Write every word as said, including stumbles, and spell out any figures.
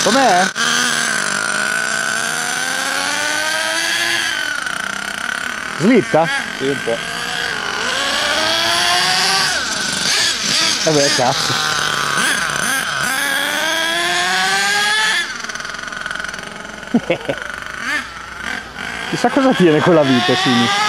Com'è? Slitta? Sì, un po'. Vabbè, cazzo. Chissà cosa tiene quella vite, Simi.